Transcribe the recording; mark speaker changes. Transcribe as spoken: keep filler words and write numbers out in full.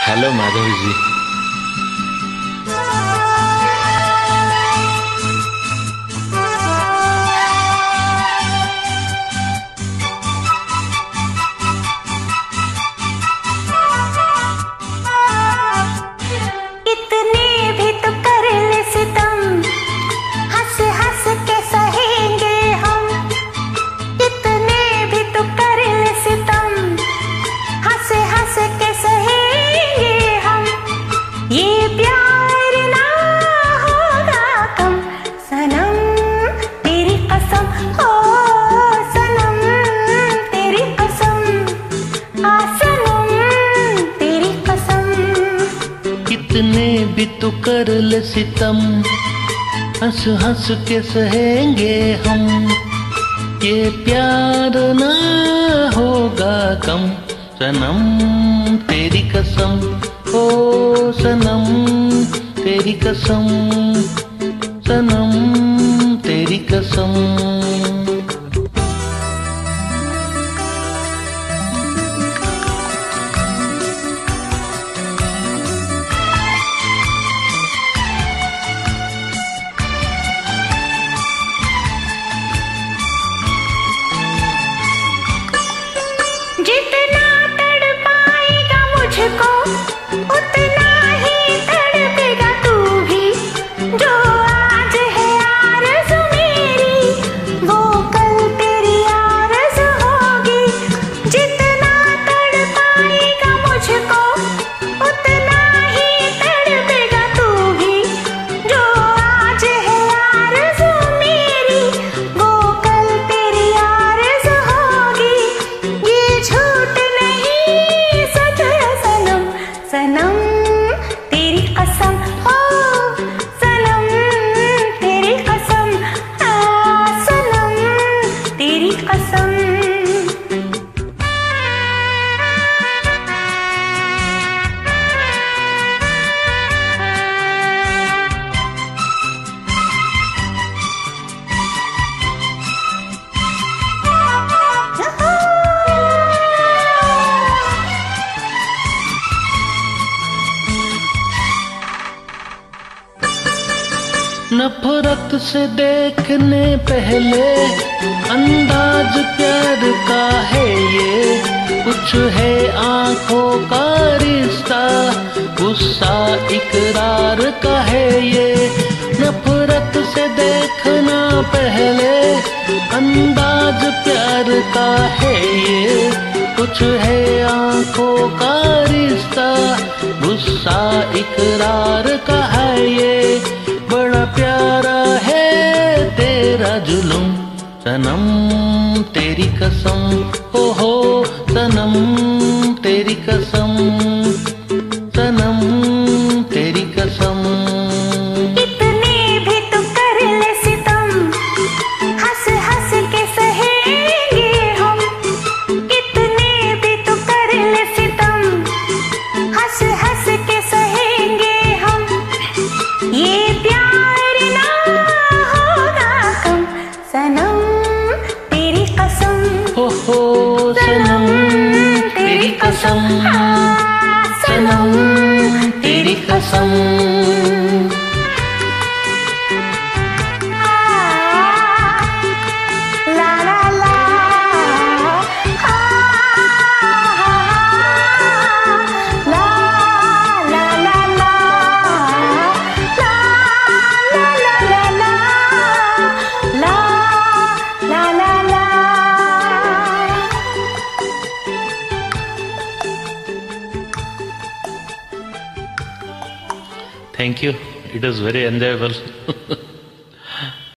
Speaker 1: Hello Madhavi जी।
Speaker 2: कितने भी तो कर ले सितम, हंस हंस के सहेंगे हम। ये प्यार ना होगा कम, सनम तेरी कसम, ओ सनम तेरी कसम, सनम तेरी कसम।
Speaker 3: जितना तड़पाएगा मुझको उतना ही तड़पेगा तू भी। जो आज है आरज़ू मेरी वो कल तेरी आरज़ू होगी। जितना तड़पाएगा मुझको उतना ही तड़पेगा तू भी। जो आज है आरज़ू मेरी वो कल तेरी आरज़ू होगी। ये झूठ नहीं सच है सनम, सनम तेरी कसम, हो सनम तेरी कसम, हाँ सनम तेरी कसम।
Speaker 2: नफरत से देखने पहले अंदाज प्यार का है ये। कुछ है आंखों का रिश्ता, गुस्सा इकरार का है ये। नफरत से देखना पहले अंदाज प्यार का है ये। कुछ है आंखों का रिश्ता, गुस्सा इकरार का है ये। बड़ा प्यारा है तेरा जुलूम, सनम तेरी कसम, हो हो सनम तेरी कसम, सनम तेरी कसम।
Speaker 3: कितने भी तो कर ले सितम, हंस हंस के सहेंगे हम। कितने भी तो कर ले सितम, हंस हंस के सहेंगे हम। ये प्यार ना होगा कम, सनम तेरी कसम,
Speaker 2: हो हो सनम तेरी कसम, सनम तेरी कसम।
Speaker 3: ला ला ला, ला ला ला ला, ला ला ला ला, ला ला ला।
Speaker 2: Thank you. It was very enjoyable.